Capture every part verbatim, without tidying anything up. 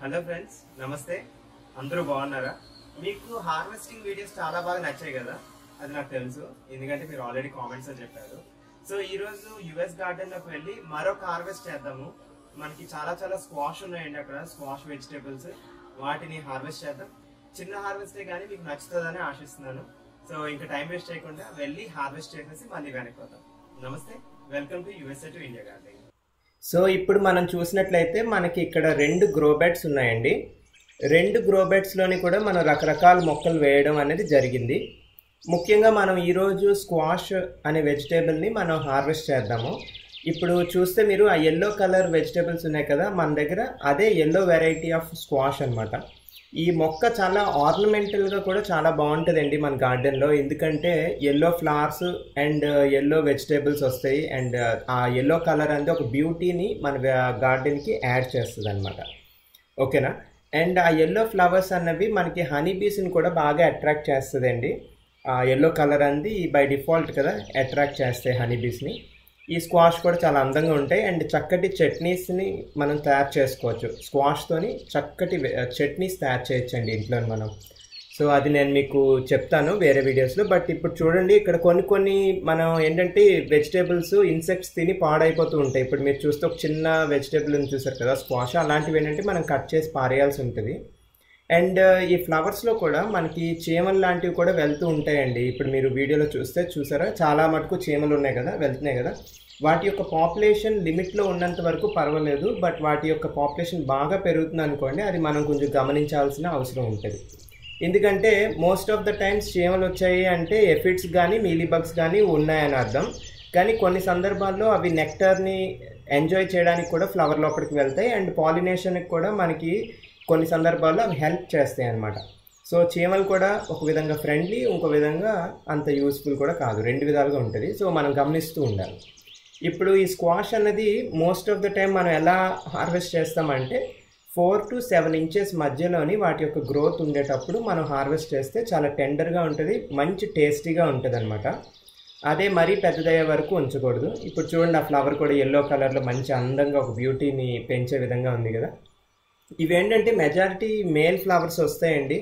Hello friends, నమస్తే. అందరూ బాగున్నారా? మీకు హార్వెస్టింగ్ వీడియోస్ చాలా బాగా నచ్చాయి కదా, అది నాకు తెలుసు, ఎందుకంటే మీరు ఆల్రెడీ కామెంట్స్ అని చెప్పారు. సో ఈ రోజు యుఎస్ గార్డెన్ లోకి వెళ్ళి మరొక హార్వెస్ట్ చేద్దాము. మనకి చాలా చాలా స్క్వాష్ ఉన్నాయండి అక్కడ, స్క్వాష్ వెజిటేబుల్స్, వాటిని హార్వెస్ట్ చేద్దాం. చిన్న హార్వెస్టే కానీ మీకు నచ్చుతుందని ఆశిస్తున్నాను. సో ఇంకా టైం వేస్ట్ చేయకుండా వెళ్ళి హార్వెస్ట్ చేసేసి మళ్ళీ వెనక్కి పోతాం. నమస్తే, welcome to USA to India garden. So ఇప్పుడు మనం చూసినట్లయితే మనకి ఇక్కడ రెండు గ్రో బెడ్స్ ఉన్నాయండి. రెండు గ్రో బెడ్స్లోని కూడా మనం రకరకాల మొక్కలు వేయడం అనేది జరిగింది. ముఖ్యంగా మనం ఈరోజు స్క్వాష్ అనే వెజిటేబుల్ని మనం హార్వెస్ట్ చేద్దాము. ఇప్పుడు చూస్తే మీరు ఆ ఎల్లో కలర్ వెజిటేబుల్స్ ఉన్నాయి కదా మన దగ్గర, అదే ఎల్లో వెరైటీ ఆఫ్ స్క్వాష్ అనమాట. ఈ మొక్క చాలా ఆర్నమెంటల్గా కూడా చాలా బాగుంటుందండి మన గార్డెన్లో, ఎందుకంటే yellow flowers and yellow vegetables వస్తాయి అండ్ ఆ ఎల్లో కలర్ అనేది ఒక బ్యూటీని మన గార్డెన్కి యాడ్ చేస్తుంది అనమాట. ఓకేనా? అండ్ ఆ ఎల్లో ఫ్లవర్స్ అన్నవి మనకి హనీ బీస్ని కూడా బాగా అట్రాక్ట్ చేస్తుందండి. ఆ ఎల్లో కలర్ అనేది బై డిఫాల్ట్ కదా అట్రాక్ట్ చేస్తాయి హనీ బీస్ని. ఈ స్క్వాష్ కూడా చాలా అందంగా ఉంటాయి అండ్ చక్కటి చట్నీస్ని మనం తయారు చేసుకోవచ్చు. స్క్వాష్తోని చక్కటి చట్నీస్ తయారు చేయొచ్చండి ఇంట్లో మనం. సో అది నేను మీకు చెప్తాను వేరే వీడియోస్లో. బట్ ఇప్పుడు చూడండి, ఇక్కడ కొన్ని కొన్ని మనం ఏంటంటే వెజిటేబుల్స్ ఇన్సెక్ట్స్ తిని పాడైపోతూ ఉంటాయి. ఇప్పుడు మీరు చూస్తే ఒక చిన్న వెజిటేబుల్ అని చూసారు కదా స్క్వాష్, అలాంటివి ఏంటంటే మనం కట్ చేసి పారేయాల్సి ఉంటుంది. అండ్ ఈ ఫ్లవర్స్లో కూడా మనకి చీమలు లాంటివి కూడా వెళ్తూ ఉంటాయండి. ఇప్పుడు మీరు వీడియోలో చూస్తే చూసారా, చాలా మటుకు చీమలు ఉన్నాయి కదా, వెళ్తున్నాయి కదా. వాటి యొక్క పాపులేషన్ లిమిట్లో ఉన్నంత వరకు పర్వాలేదు, బట్ వాటి యొక్క పాపులేషన్ బాగా పెరుగుతుంది అనుకోండి, అది మనం కొంచెం గమనించాల్సిన అవసరం ఉంటుంది. ఎందుకంటే మోస్ట్ ఆఫ్ ద టైమ్స్ చీమలు వచ్చాయి అంటే ఎఫిడ్స్ కానీ మీలీబగ్స్ కానీ ఉన్నాయని అర్థం. కానీ కొన్ని సందర్భాల్లో అవి నెక్టర్ని ఎంజాయ్ చేయడానికి కూడా ఫ్లవర్ లోపలికి వెళ్తాయి అండ్ పాలినేషన్కి కూడా మనకి కొన్ని సందర్భాల్లో అవి హెల్ప్ చేస్తాయి అన్నమాట. సో చీమలు కూడా ఒక విధంగా ఫ్రెండ్లీ, ఇంకో విధంగా అంత యూస్ఫుల్ కూడా కాదు, రెండు విధాలుగా ఉంటుంది. సో మనం గమనిస్తూ ఉండాలి. ఇప్పుడు ఈ స్క్వాష్ అన్నది మోస్ట్ ఆఫ్ ద టైం మనం ఎలా హార్వెస్ట్ చేస్తామంటే ఫోర్ టు సెవెన్ ఇంచెస్ మధ్యలోని వాటి యొక్క గ్రోత్ ఉండేటప్పుడు మనం హార్వెస్ట్ చేస్తే చాలా టెండర్గా ఉంటుంది, మంచి టేస్టీగా ఉంటుంది అనమాట. అదే మరీ పెద్దదయ్యే వరకు ఉంచకూడదు. ఇప్పుడు చూడండి, ఆ ఫ్లవర్ కూడా ఎల్లో కలర్లో మంచి అందంగా ఒక బ్యూటీని పెంచే విధంగా ఉంది కదా. ఇవేంటంటే మెజారిటీ మేల్ ఫ్లవర్స్ వస్తాయండి.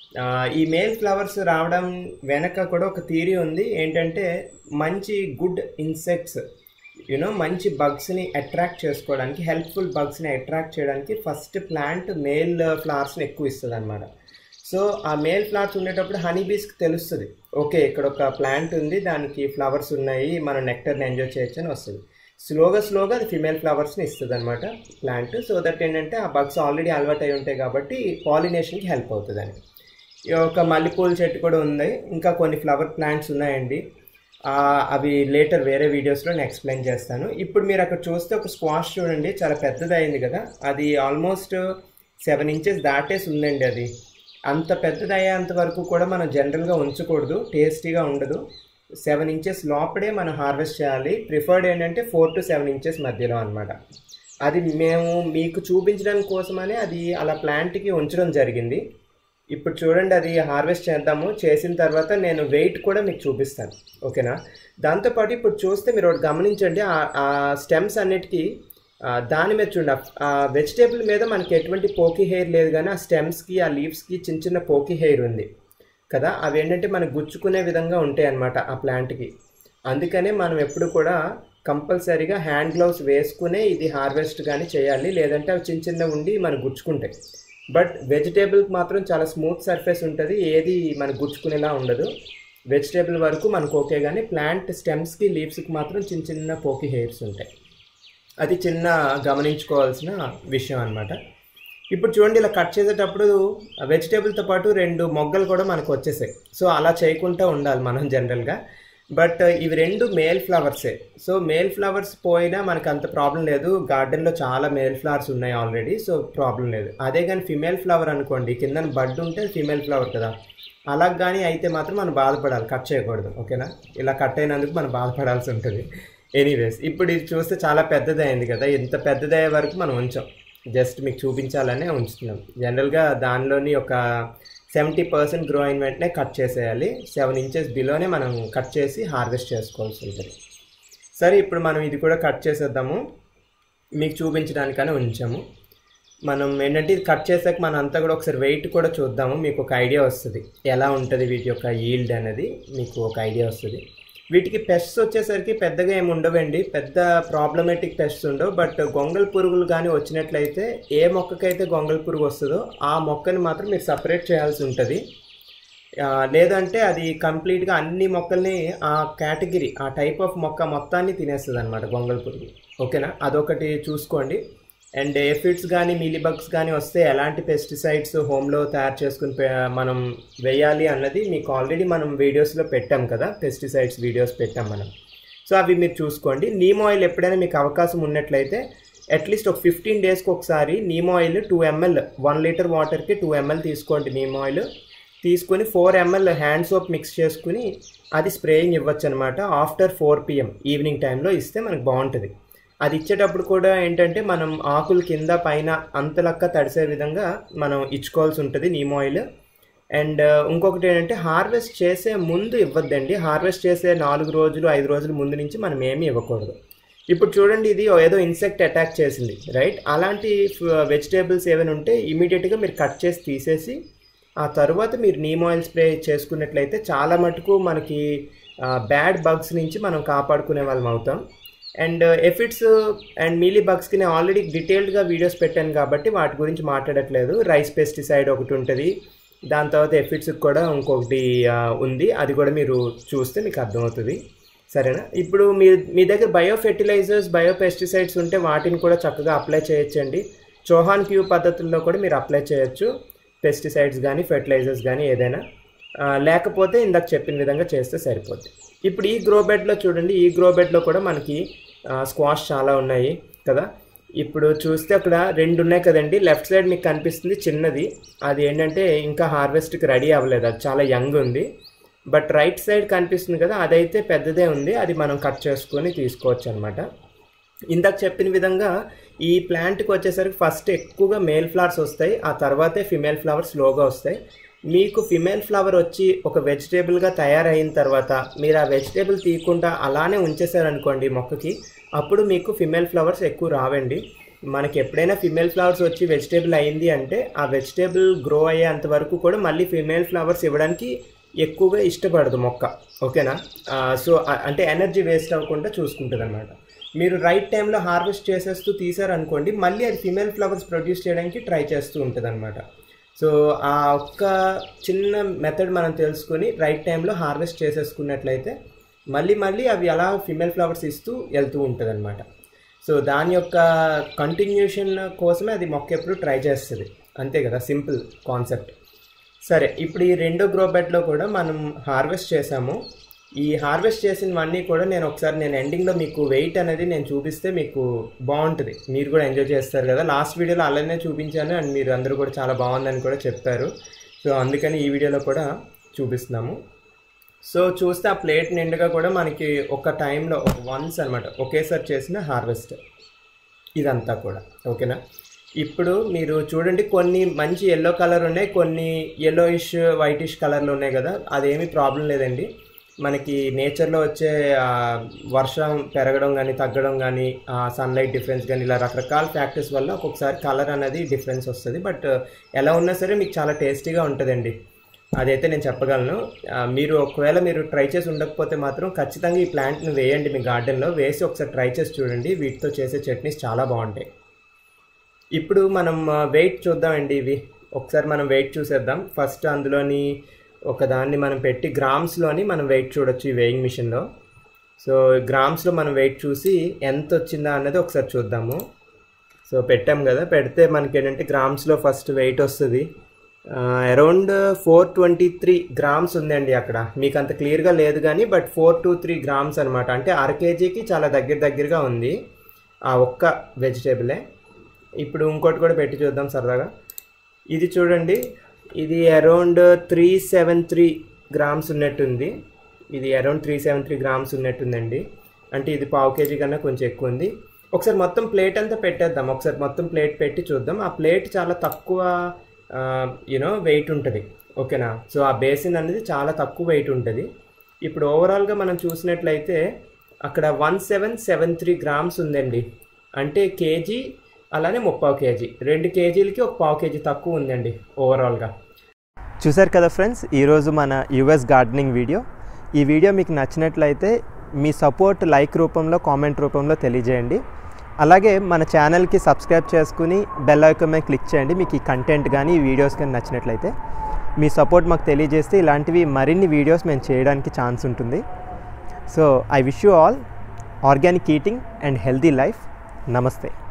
ఈ మేల్ ఫ్లవర్స్ రావడం వెనక కూడా ఒక థియరీ ఉంది. ఏంటంటే మంచి గుడ్ ఇన్సెక్ట్స్ యూనో మంచి బగ్స్ని అట్రాక్ట్ చేసుకోవడానికి, హెల్ప్ఫుల్ బగ్స్ని అట్రాక్ట్ చేయడానికి ఫస్ట్ ప్లాంట్ మేల్ ఫ్లవర్స్ని ఎక్కువ ఇస్తుంది అనమాట. సో ఆ మేల్ ఫ్లవర్స్ ఉండేటప్పుడు హనీ బీస్కి తెలుస్తుంది, ఓకే ఇక్కడ ఒక ప్లాంట్ ఉంది, దానికి ఫ్లవర్స్ ఉన్నాయి, మనం నెక్టర్ని ఎంజాయ్ చేయొచ్చు అని వస్తుంది. స్లోగా స్లోగా అది ఫిమేల్ ఫ్లవర్స్ని ఇస్తుంది అనమాట ప్లాంట్. సో దట్ ఏంటంటే ఆ బగ్స్ ఆల్రెడీ అలవాటు అయి ఉంటాయి కాబట్టి పాలినేషన్కి హెల్ప్ అవుతుందని. ఒక మల్లెపూల చెట్టు కూడా ఉంది, ఇంకా కొన్ని ఫ్లవర్ ప్లాంట్స్ ఉన్నాయండి. అవి లేటర్ వేరే వీడియోస్లో నేను ఎక్స్ప్లెయిన్ చేస్తాను. ఇప్పుడు మీరు అక్కడ చూస్తే ఒక స్క్వాష్ చూడండి, చాలా పెద్దది అయింది కదా, అది ఆల్మోస్ట్ సెవెన్ ఇంచెస్ దాటేసి ఉందండి. అది అంత పెద్దది అయ్యేంత వరకు కూడా మనం జనరల్గా ఉంచకూడదు, టేస్టీగా ఉండదు. సెవెన్ ఇంచెస్ లోపడే మనం హార్వెస్ట్ చేయాలి. ప్రిఫర్డ్ ఏంటంటే ఫోర్ టు సెవెన్ ఇంచెస్ మధ్యలో అనమాట. అది మేము మీకు చూపించడానికి కోసమనే అది అలా ప్లాంట్కి ఉంచడం జరిగింది. ఇప్పుడు చూడండి, అది హార్వెస్ట్ చేద్దాము. చేసిన తర్వాత నేను వెయిట్ కూడా మీకు చూపిస్తాను, ఓకేనా? దాంతోపాటు ఇప్పుడు చూస్తే మీరు ఒకటి గమనించండి, ఆ స్టెమ్స్ అన్నిటికీ దాని మీద చూడండి, ఆ వెజిటేబుల్ మీద మనకి ఎటువంటి పోకీ హెయిర్ లేదు, కానీ ఆ స్టెమ్స్కి ఆ లీవ్స్కి చిన్న చిన్న పోకీ హెయిర్ ఉంది కదా. అవి ఏంటంటే మనకు గుచ్చుకునే విధంగా ఉంటాయి అన్నమాట ఆ ప్లాంట్కి. అందుకనే మనం ఎప్పుడు కూడా కంపల్సరీగా హ్యాండ్ గ్లౌస్ వేసుకునే ఇది హార్వెస్ట్ కానీ చేయాలి, లేదంటే అవి చిన్న చిన్న ఉండి మనకు గుచ్చుకుంటాయి. బట్ వెజిటేబుల్కి మాత్రం చాలా స్మూత్ సర్ఫేస్ ఉంటుంది, ఏది మనకు గుచ్చుకునేలా ఉండదు. వెజిటేబుల్ వరకు మనకు ఓకే, కానీ ప్లాంట్ స్టెమ్స్కి లీవ్స్కి మాత్రం చిన్న చిన్న పోకీ హెయిర్స్ ఉంటాయి. అది చిన్న గమనించుకోవాల్సిన విషయం అనమాట. ఇప్పుడు చూడండి, ఇలా కట్ చేసేటప్పుడు వెజిటేబుల్తో పాటు రెండు మొగ్గలు కూడా మనకు వచ్చేసాయి. సో అలా చేయకుండా ఉండాలి మనం జనరల్గా. బట్ ఇవి రెండు మేల్ ఫ్లవర్సే. సో మేల్ ఫ్లవర్స్ పోయినా మనకు అంత ప్రాబ్లం లేదు, గార్డెన్లో చాలా మేల్ ఫ్లవర్స్ ఉన్నాయి ఆల్రెడీ, సో ప్రాబ్లం లేదు. అదే కానీ ఫిమేల్ ఫ్లవర్ అనుకోండి, కింద బడ్ ఉంటే ఫిమేల్ ఫ్లవర్ కదా, అలా కానీ అయితే మాత్రం మనం బాధపడాలి, కట్ చేయకూడదు, ఓకేనా? ఇలా కట్ అయినందుకు మనం బాధపడాల్సి ఉంటుంది. ఎనీవేస్, ఇప్పుడు ఇది చూస్తే చాలా పెద్దది అయింది కదా, ఇంత పెద్దదయ్యే వరకు మనం ఉంచాం, జస్ట్ మీకు చూపించాలనే ఉంచుతున్నాం. జనరల్గా దానిలోని ఒక సెవెంటీ పర్సెంట్ గ్రో అయిన వెంటనే కట్ చేసేయాలి. సెవెన్ ఇంచెస్ బిలోనే మనం కట్ చేసి హార్వెస్ట్ చేసుకోవాల్సి ఉంటుంది. సరే, ఇప్పుడు మనం ఇది కూడా కట్ చేసేద్దాము, మీకు చూపించడానికనే ఉంచాము. మనం ఏంటంటే ఇది కట్ చేసాక మనం అంతా కూడా ఒకసారి వెయిట్ కూడా చూద్దాము, మీకు ఒక ఐడియా వస్తుంది ఎలా ఉంటుంది వీటి యొక్క ఈల్డ్ అనేది మీకు ఒక ఐడియా వస్తుంది. వీటికి పెస్ట్స్ వచ్చేసరికి పెద్దగా ఏమి ఉండవండి, పెద్ద ప్రాబ్లమేటిక్ పెస్ట్స్ ఉండవు. బట్ గొంగళ పురుగులు కానీ వచ్చినట్లయితే ఏ మొక్కకైతే గొంగళ పురుగు వస్తుందో ఆ మొక్కని మాత్రం మీరు సపరేట్ చేయాల్సి ఉంటుంది. లేదంటే అది కంప్లీట్గా అన్ని మొక్కల్ని ఆ కేటగిరీ ఆ టైప్ ఆఫ్ మొక్క మొత్తాన్ని తినేస్తుంది అనమాట గొంగళ పురుగు. ఓకేనా, అదొకటి చూసుకోండి. అండ్ ఎఫిడ్స్ కానీ మీలీబగ్స్ కానీ వస్తే ఎలాంటి పెస్టిసైడ్స్ హోమ్లో తయారు చేసుకుని మనం వేయాలి అన్నది మీకు ఆల్రెడీ మనం వీడియోస్లో పెట్టాం కదా, పెస్టిసైడ్స్ వీడియోస్ పెట్టాం మనం. సో అవి మీరు చూసుకోండి. నీమ్ ఆయిల్ ఎప్పుడైనా మీకు అవకాశం ఉన్నట్లయితే అట్లీస్ట్ ఒక ఫిఫ్టీన్ డేస్కి ఒకసారి neem oil two ML one litre వాటర్కి టూ ఎంఎల్ తీసుకోండి. నీమ్ ఆయిల్ తీసుకొని four ML hand soap mix చేసుకుని అది స్ప్రేయింగ్ ఇవ్వచ్చు అనమాట. ఆఫ్టర్ ఫోర్ పిఎం ఈవినింగ్ టైంలో ఇస్తే మనకు బాగుంటుంది. అది ఇచ్చేటప్పుడు కూడా ఏంటంటే మనం ఆకులు కింద పైన అంతలక్క తడిసే విధంగా మనం ఇచ్చుకోవాల్సి ఉంటుంది నీమ్ ఆయిల్. అండ్ ఇంకొకటి ఏంటంటే హార్వెస్ట్ చేసే ముందు ఇవ్వద్దండి. హార్వెస్ట్ చేసే నాలుగు రోజులు ఐదు రోజుల ముందు నుంచి మనం ఏమీ ఇవ్వకూడదు. ఇప్పుడు చూడండి, ఇది ఏదో ఇన్సెక్ట్ అటాక్ చేసింది, రైట్? అలాంటి వెజిటేబుల్స్ ఏమైనా ఉంటే ఇమీడియట్గా మీరు కట్ చేసి తీసేసి ఆ తర్వాత మీరు నీమ్ ఆయిల్ స్ప్రే చేసుకున్నట్లయితే చాలా మటుకు మనకి బ్యాడ్ బగ్స్ నుంచి మనం కాపాడుకునే వాళ్ళం అవుతాం. అండ్ ఎఫిడ్స్ అండ్ మీలీ బగ్స్కి నేను ఆల్రెడీ డీటెయిల్డ్గా వీడియోస్ పెట్టాను కాబట్టి వాటి గురించి మాట్లాడట్లేదు. రైస్ పెస్టిసైడ్ ఒకటి ఉంటుంది, దాని తర్వాత ఎఫిడ్స్కి కూడా ఇంకొకటి ఉంది, అది కూడా మీరు చూస్తే మీకు అర్థమవుతుంది. సరేనా? ఇప్పుడు మీ మీ దగ్గర బయో ఫెర్టిలైజర్స్ బయో పెస్టిసైడ్స్ ఉంటే వాటిని కూడా చక్కగా అప్లై చేయొచ్చండి. చోహాన్ క్యూ పద్ధతుల్లో కూడా మీరు అప్లై చేయొచ్చు, పెస్టిసైడ్స్ కానీ ఫెర్టిలైజర్స్ కానీ ఏదైనా. లేకపోతే ఇందాక చెప్పిన విధంగా చేస్తే సరిపోద్ది. ఇప్పుడు ఈ గ్రో బెడ్లో చూడండి, ఈ గ్రో బెడ్లో కూడా మనకి స్క్వాష్ చాలా ఉన్నాయి కదా. ఇప్పుడు చూస్తే అక్కడ రెండు ఉన్నాయి కదండి. లెఫ్ట్ సైడ్ మీకు కనిపిస్తుంది చిన్నది, అది ఏంటంటే ఇంకా హార్వెస్ట్కి రెడీ అవ్వలేదు, అది చాలా యంగ్ ఉంది. బట్ రైట్ సైడ్ కనిపిస్తుంది కదా, అదైతే పెద్దదే ఉంది, అది మనం కట్ చేసుకొని తీసుకోవచ్చు అనమాట. ఇందాక చెప్పిన విధంగా ఈ ప్లాంట్కి వచ్చేసరికి ఫస్ట్ ఎక్కువగా మేల్ ఫ్లవర్స్ వస్తాయి, ఆ తర్వాతే ఫిమేల్ ఫ్లవర్స్ స్లోగా వస్తాయి. మీకు ఫిమేల్ ఫ్లవర్ వచ్చి ఒక వెజిటేబుల్గా తయారైన తర్వాత మీరు ఆ వెజిటేబుల్ తీయకుండా అలానే ఉంచేసారనుకోండి మొక్కకి, అప్పుడు మీకు ఫిమేల్ ఫ్లవర్స్ ఎక్కువ రావండి. మనకి ఎప్పుడైనా ఫిమేల్ ఫ్లవర్స్ వచ్చి వెజిటేబుల్ అయింది అంటే ఆ వెజిటేబుల్ గ్రో అయ్యేంత వరకు కూడా మళ్ళీ ఫిమేల్ ఫ్లవర్స్ ఇవ్వడానికి ఎక్కువగా ఇష్టపడదు మొక్క. ఓకేనా? సో అంటే ఎనర్జీ వేస్ట్ అవ్వకుండా చూసుకుంటుంది అనమాట. మీరు రైట్ టైంలో హార్వెస్ట్ చేసేస్తూ తీసారనుకోండి, మళ్ళీ అది ఫిమేల్ ఫ్లవర్స్ ప్రొడ్యూస్ చేయడానికి ట్రై చేస్తూ ఉంటుంది అనమాట. సో ఆ ఒక్క చిన్న మెథడ్ మనం తెలుసుకొని రైట్ టైంలో హార్వెస్ట్ చేసేసుకున్నట్లయితే మళ్ళీ మళ్ళీ అవి అలా ఫిమేల్ ఫ్లవర్స్ ఇస్తూ వెళ్తూ ఉంటుంది అనమాట. సో దాని యొక్క కంటిన్యూషన్ కోసమే అది మొక్క ఎప్పుడు ట్రై చేస్తుంది, అంతే కదా, సింపుల్ కాన్సెప్ట్. సరే, ఇప్పుడు ఈ రెండో గ్రో బెడ్లో కూడా మనం హార్వెస్ట్ చేసాము. ఈ హార్వెస్ట్ చేసినవన్నీ కూడా నేను ఒకసారి నేను ఎండింగ్లో మీకు వెయిట్ అనేది నేను చూపిస్తే మీకు బాగుంటుంది, మీరు కూడా ఎంజాయ్ చేస్తారు కదా. లాస్ట్ వీడియోలో అలానే చూపించాను అండ్ మీరు అందరూ కూడా చాలా బాగుందని కూడా చెప్పారు. సో అందుకని ఈ వీడియోలో కూడా చూపిస్తున్నాము. సో చూస్తే ఆ ప్లేట్ నిండుగా కూడా మనకి ఒక టైంలో ఒక వన్స్ అనమాట ఒకేసారి చేసిన హార్వెస్ట్ ఇదంతా కూడా. ఓకేనా? ఇప్పుడు మీరు చూడండి, కొన్ని మంచి ఎల్లో కలర్ ఉన్నాయి, కొన్ని ఎల్లోయిష్ వైటిష్ కలర్లో ఉన్నాయి కదా. అదేమీ ప్రాబ్లం లేదండి. మనకి నేచర్లో వచ్చే వర్షం పెరగడం కానీ తగ్గడం కానీ సన్లైట్ డిఫరెన్స్ కానీ ఇలా రకరకాల ఫ్యాక్టర్స్ వల్ల ఒక్కొక్కసారి కలర్ అనేది డిఫరెన్స్ వస్తుంది. బట్ ఎలా ఉన్నా సరే మీకు చాలా టేస్టీగా ఉంటుందండి, అదైతే నేను చెప్పగలను. మీరు ఒకవేళ మీరు ట్రై చేసి ఉండకపోతే మాత్రం ఖచ్చితంగా ఈ ప్లాంట్ని వేయండి మీ గార్డెన్లో, వేసి ఒకసారి ట్రై చేసి చూడండి. వీటితో చేసే చట్నీస్ చాలా బాగుంటాయి. ఇప్పుడు మనం వెయిట్ చూద్దామండి. ఇవి ఒకసారి మనం వెయిట్ చూసేద్దాం. ఫస్ట్ అందులోని ఒకదాన్ని మనం పెట్టి గ్రామ్స్లోని మనం వెయిట్ చూడొచ్చు ఈ వెయింగ్ మిషన్లో. సో గ్రామ్స్లో మనం వెయిట్ చూసి ఎంత వచ్చిందా అన్నది ఒకసారి చూద్దాము. సో పెట్టాం కదా, పెడితే మనకి ఏంటంటే గ్రామ్స్లో ఫస్ట్ వెయిట్ వస్తుంది. Around four twenty three grams ఉందండి అక్కడ. మీకు అంత క్లియర్గా లేదు కానీ but four to three grams అనమాట. అంటే అర కేజీకి చాలా దగ్గర దగ్గరగా ఉంది ఆ ఒక్క వెజిటేబులే. ఇప్పుడు ఇంకోటి కూడా పెట్టి చూద్దాం సరదాగా. ఇది చూడండి, ఇది around three seven three grams ఉన్నట్టుంది. ఇది around three seven three grams ఉన్నట్టుందండి. అంటే ఇది పావు కేజీ కన్నా కొంచెం ఎక్కువ ఉంది. ఒకసారి మొత్తం ప్లేట్ అంతా పెట్టేద్దాం. ఒకసారి మొత్తం ప్లేట్ పెట్టి చూద్దాం. ఆ ప్లేట్ చాలా తక్కువ యూనో వెయిట్ ఉంటుంది. ఓకేనా? సో ఆ బేసిన్ అనేది చాలా తక్కువ వెయిట్ ఉంటుంది. ఇప్పుడు ఓవరాల్గా మనం చూసినట్లయితే అక్కడ one seven seven three grams ఉందండి. అంటే కేజీ అలానే ముప్పావు కేజీ, రెండు కేజీలకి ఒక పావు కేజీ తక్కువ ఉందండి ఓవరాల్గా. చూసారు కదా ఫ్రెండ్స్, ఈరోజు మన యుఎస్ గార్డెనింగ్ వీడియో. ఈ వీడియో మీకు నచ్చినట్లయితే మీ సపోర్ట్ లైక్ రూపంలో, కామెంట్ రూపంలో తెలియజేయండి. అలాగే మన ఛానల్కి సబ్స్క్రైబ్ చేసుకుని బెల్ ఐకాన్ మీద క్లిక్ చేయండి. మీకు ఈ కంటెంట్ కానీ ఈ వీడియోస్ కానీ నచ్చినట్లయితే మీ సపోర్ట్ మాకు తెలియజేస్తే ఇలాంటివి మరిన్ని వీడియోస్ మేము చేయడానికి ఛాన్స్ ఉంటుంది. So I wish you all organic eating and healthy life. నమస్తే.